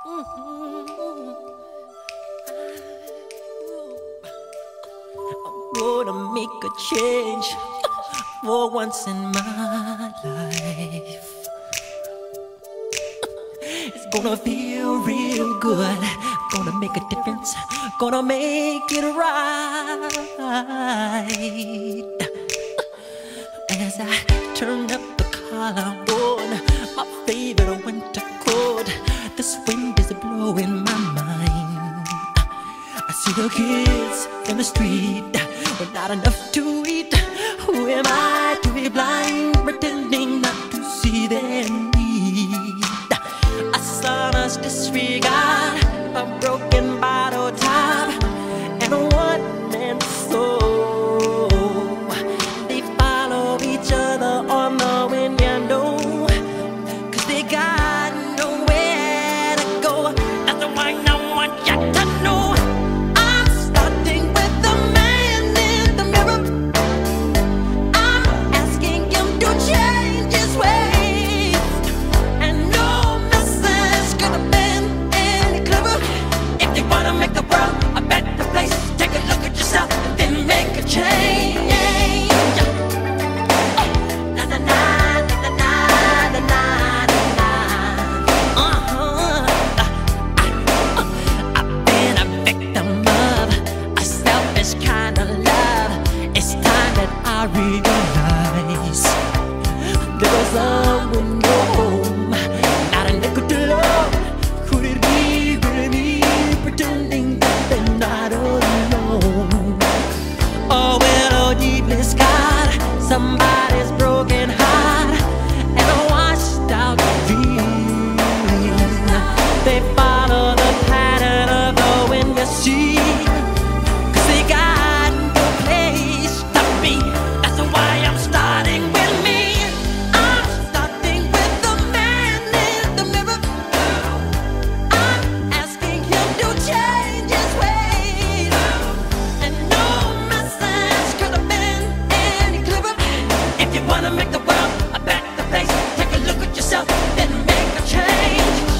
Gonna make a change for once in my life. It's gonna feel real good. Gonna make a difference. Gonna make it right. As I turn up the collar on my favorite winter coat, this wind is blowing my mind. I see the kids in the street with not enough to eat. Who am I to be blind, pretending not to see their need? A son's disregard, a broken bottle top, and a one-man soul. They follow each other on the wind, you know, 'cause they got nowhere to go. That's the one I want you to know. I'm starting with the man in the mirror. I'm asking him to change his ways, and no message could have been any clearer. If you wanna make the world a better place, take a look at yourself and then make a change. Na na na na na na na na. I've been a victim of a selfish kind of love. It's time that I realize there was someone no home, not a nickel to love. Could it be really me pretending that they're not alone? Oh well, oh deeply scarred, somebody's broken heart and a washed out dream. They follow the pattern of the wind, you see, 'cause they got no place to be. That's why I'm starting with me. I'm starting with the man in the mirror. I'm asking him to change his ways, and no message could have been any clearer. If you wanna make the world a better place, take a look at yourself, then make a change.